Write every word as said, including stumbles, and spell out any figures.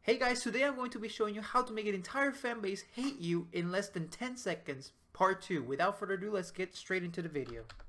Hey guys, today I'm going to be showing you how to make an entire fan base hate you in less than ten seconds, part two. Without further ado, let's get straight into the video.